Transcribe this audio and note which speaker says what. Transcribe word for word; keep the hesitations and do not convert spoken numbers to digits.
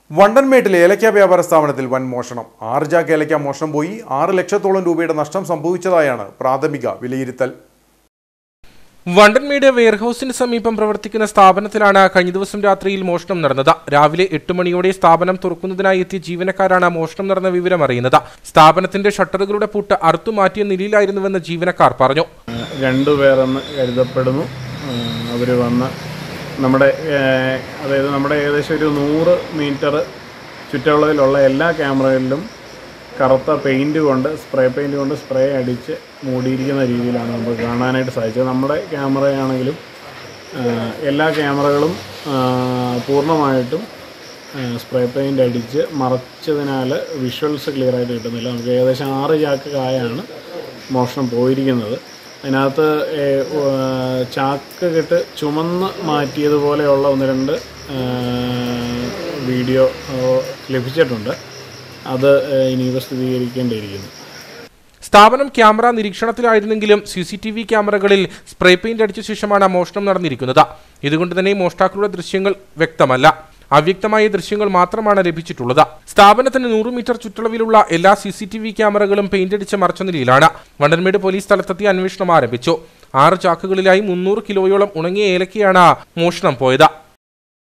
Speaker 1: വണ്ടൻമേട്ടിലെ ഏലക്ക വ്യാപാര സ്ഥാപനത്തിൽ വൻ മോഷണം. ആറ് ചാക്ക് ഏലക്ക മോഷണം പോയി. ആറ് ലക്ഷത്തോളം രൂപയുടെ നഷ്ടം സംഭവിച്ചതായാണ് പ്രാഥമിക വിലയിരുത്തൽ.
Speaker 2: വണ്ടൻമേട് വെയർഹൌസിന് സമീപം പ്രവർത്തിക്കുന്ന സ്ഥാപനത്തിലാണ് കഴിഞ്ഞ ദിവസം രാത്രിയിൽ മോഷണം നടന്നത്. രാവിലെ എട്ട് മണിയോടെ സ്ഥാപനം തുറക്കുന്നതിനായി എത്തിയ ജീവനക്കാരാണ് മോഷണം നടന്ന വിവരം അറിയുന്നത്. സ്ഥാപനത്തിന്റെ ഷട്ടറുകളുടെ പൂട്ട് അറുത്തുമാറ്റിയ നിലയിലായിരുന്നുവെന്ന് ജീവനക്കാർ പറഞ്ഞു.
Speaker 3: രണ്ടുപേരെന്ന് കരുതപ്പെടുന്നു. അവർ വന്ന് നമ്മുടെ അതായത് നമ്മുടെ ഏകദേശം ഒരു നൂറ് മീറ്റർ ചുറ്റളവിലുള്ള എല്ലാ ക്യാമറകളിലും കറുത്ത പെയിൻറ്റ് കൊണ്ട് സ്പ്രേ പെയിൻറ്റ് കൊണ്ട് സ്പ്രേ അടിച്ച് മൂടിയിരിക്കുന്ന രീതിയിലാണ് നമുക്ക് കാണാനായിട്ട് സാധിച്ചത്. നമ്മുടെ ക്യാമറയാണെങ്കിലും എല്ലാ ക്യാമറകളും പൂർണ്ണമായിട്ടും സ്പ്രേ പെയിൻറ്റ് അടിച്ച് മറച്ചതിനാൽ വിഷ്വൽസ് ക്ലിയറായിട്ട് കിട്ടുന്നില്ല. നമുക്ക് ഏകദേശം ആറ് ചാക്ക് കായാണ് മോഷണം പോയിരിക്കുന്നത്. അതിനകത്ത് ചാക്ക് കെട്ട് ചുമന്ന് മാറ്റിയതുപോലെയുള്ള ഒന്ന് രണ്ട് വീഡിയോ ലഭിച്ചിട്ടുണ്ട്. അത് ഇനിയിപ്പോൾ സ്ഥിരീകരിക്കേണ്ടിയിരിക്കുന്നു.
Speaker 2: സ്ഥാപനം ക്യാമറ നിരീക്ഷണത്തിലായിരുന്നെങ്കിലും സി സി ടി വി ക്യാമറകളിൽ സ്പ്രേ പെയിന്റ് അടിച്ച ശേഷമാണ് മോഷണം നടന്നിരിക്കുന്നത്. ഇതുകൊണ്ട് തന്നെ മോഷ്ടാക്കളുടെ ദൃശ്യങ്ങൾ വ്യക്തമല്ല. അവ്യക്തമായ ദൃശ്യങ്ങൾ മാത്രമാണ് ലഭിച്ചിട്ടുള്ളത്. സ്ഥാപനത്തിന് നൂറ് മീറ്റർ ചുറ്റളവിലുള്ള എല്ലാ സി സി ടി വി ക്യാമറകളും പെയിന്റ് അടിച്ച് മറച്ച നിലയിലാണ്. വണ്ടൻമേട് പോലീസ് സ്ഥലത്തെത്തി അന്വേഷണം ആരംഭിച്ചു. ആറ് ചാക്കുകളിലായി മുന്നൂറ് കിലോയോളം ഉണങ്ങിയ ഏലക്കയാണ് മോഷണം പോയത്.